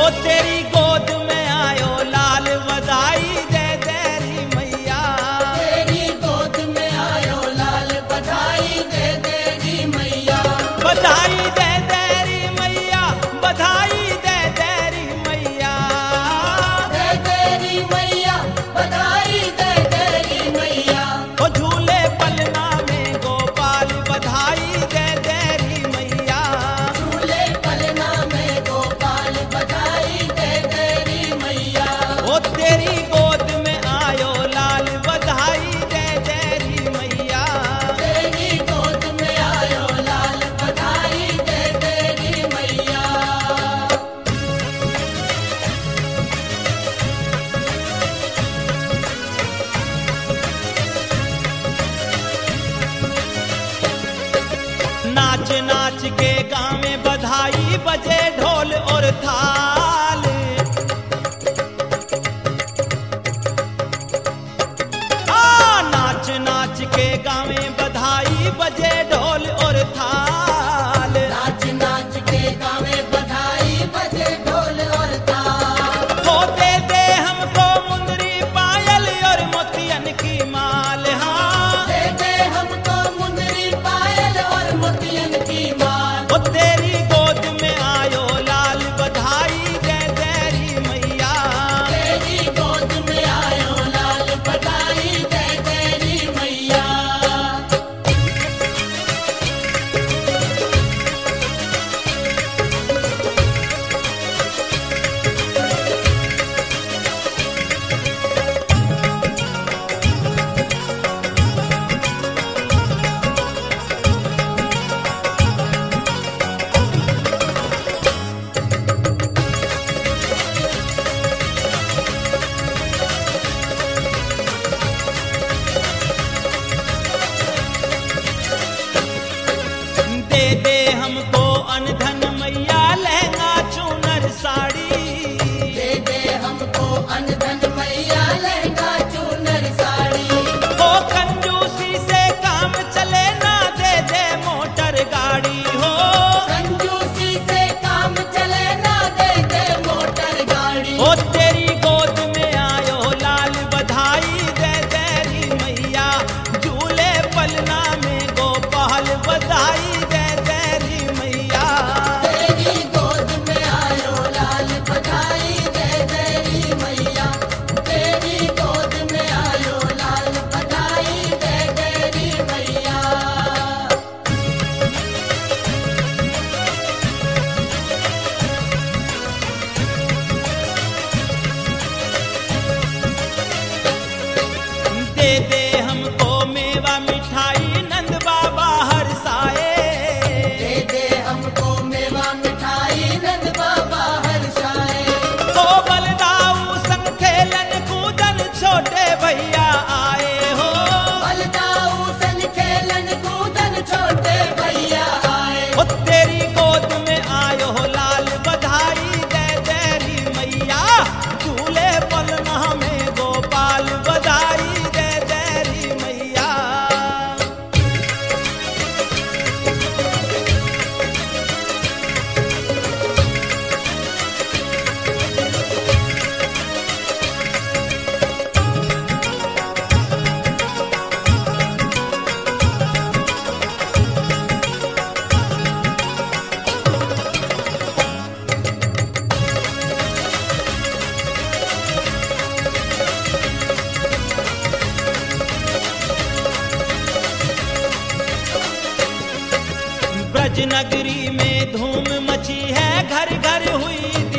तेरी गोद में आयो लाल बधाई दे तेरी मैया। तेरी गोद में आयो लाल बधाई दे तेरी मैया। बधाई दे तेरी मैया, बधाई दे तेरी मैया। दे तेरी मैया, बधाई दे तेरी मैया। ओ झूले पलना में गोपाल बधाई दे तेरी मैया। झूले पलना में गोपाल बधाई दे तेरी मैया। ओ तेरी गोद में आयो लाल बधाई दे तेरी मैया। तेरी गोद में आयो लाल बधाई दे तेरी मैया। नाच नाच के गाँव में बधाई बजे ढोल और थाल। नाच नाच के गाँव में बधाई बजे ढोल और थाल। नाच नाच के गावे बधाई बजे ढोल और ताल। हो दे दे हमको मुंदरी पायल और मोतियन की माल। हाँ दे दे हमको मुंदरी पायल और मोतियन की माल। ओ तेरी गोद में आयो लाल बधाई दे तेरी मैया। तेरी गोद में आयो लाल बधाई दे तेरी मैया। दे दे हमको अनधन मैया लहंगा चूनर साड़ी। दे दे हमको अनधन मैया लहंगा चूनर साड़ी। हो कंजूसी से काम चले ना दे दे मोटर गाड़ी। हो कंजूसी से काम चले ना दे दे मोटर गाड़ी। ओ तेरी गोद में आयो लाल बधाई दे तेरी मैया। झूले पलना में गोपाल बधाई दे तेरी मैया। तेरी गोद में आयो लाल बधाई दे तेरी मैया। तेरी गोद में आयो लाल बधाई दे तेरी मैया। दे दे हमको मेवा मिठाई नंद बाबा हर साए। दे दे हमको मेवा मिठाई नंद बाबा हर्षाए। तो बलदाऊ संग खेलन कूदन छोटे भैया आए। हो बलदाऊ सन खेलन कूदन छोटे भैया आए। ओ तेरी गोद में आयो लाल बधाई दे तेरी मैया। झूले पलना में गोपाल बधाई दे तेरी मैया। ब्रज नगरी में धूम मची है, घर घर हुई